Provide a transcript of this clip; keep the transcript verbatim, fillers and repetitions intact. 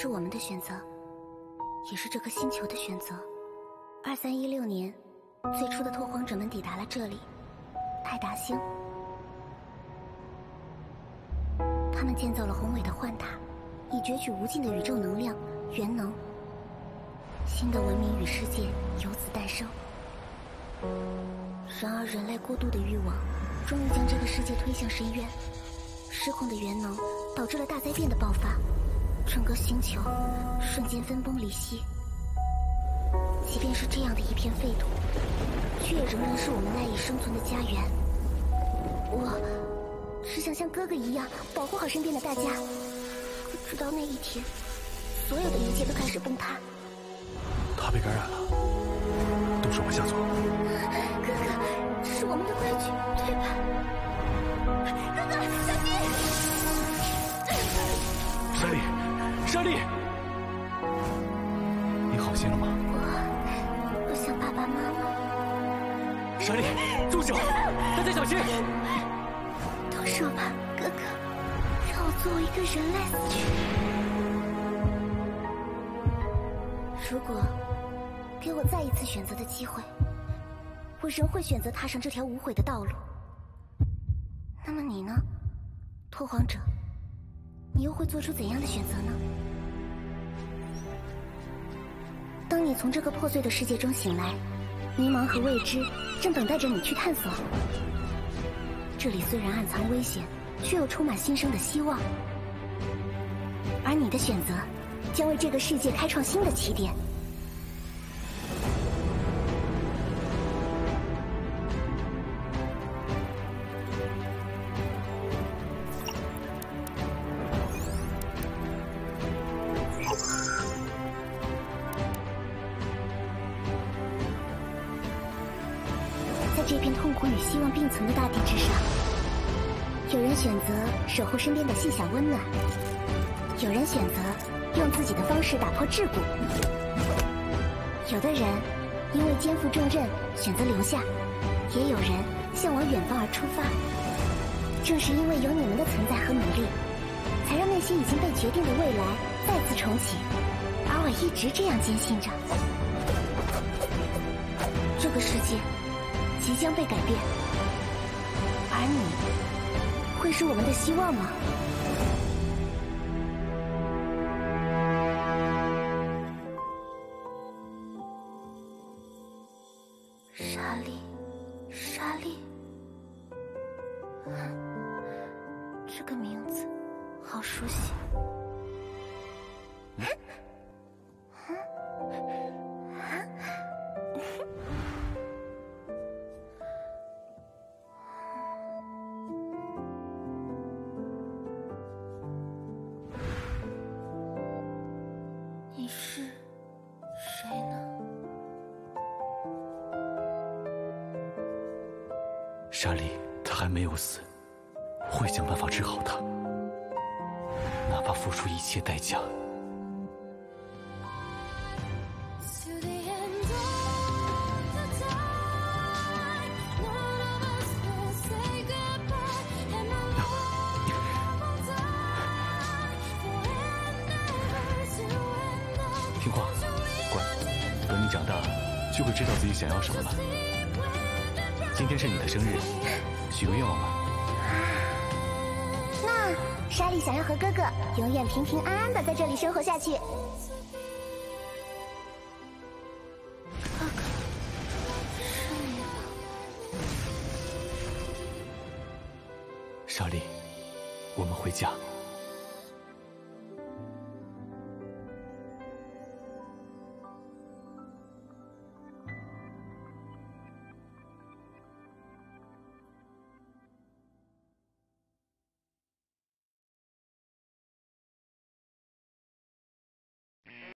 是我们的选择，也是这个星球的选择。二三一六年，最初的拓荒者们抵达了这里，泰达星。他们建造了宏伟的幻塔，以攫取无尽的宇宙能量元能。新的文明与世界由此诞生。然而，人类过度的欲望，终于将这个世界推向深渊。失控的元能导致了大灾变的爆发，整个星球瞬间分崩离析。即便是这样的一片废土，却也仍然是我们赖以生存的家园。我只想像哥哥一样保护好身边的大家，可直到那一天，所有的一切都开始崩塌。 他被感染了，都是往下走。 哥哥，这是我们的规矩，对吧？哥哥，小心！ 莎莉，莎莉，你好些了吗？ 我，我想爸爸妈妈。 莎莉，住手！大家小心！ 动手吧，哥哥，让我作为一个人来死去。如果给我再一次选择的机会，我仍会选择踏上这条无悔的道路。那么你呢，拓荒者？你又会做出怎样的选择呢？当你从这个破碎的世界中醒来，迷茫和未知正等待着你去探索。这里虽然暗藏危险，却又充满新生的希望。而你的选择，将为这个世界开创新的起点。在这片痛苦与希望并存的大地之上，有人选择守护身边的细小温暖，有人选择用自己的方式打破桎梏，有的人因为肩负重任选择留下，也有人向往远方而出发。正是因为有你们的存在和努力，才让那些已经被决定的未来再次重启。而我一直这样坚信着，这个世界即将被改变，而你会是我们的希望吗？莎莉，莎莉，这个名字好熟悉。你是谁呢？ 莎莉，她还没有死，会想办法治好她，哪怕付出一切代价。听话，乖，等你长大，就会知道自己想要什么了。今天是你的生日，许个愿望吧。 那莎莉想要和哥哥永远平平安安的在这里生活下去。哥哥，是你吗？ 莎莉，我们回家。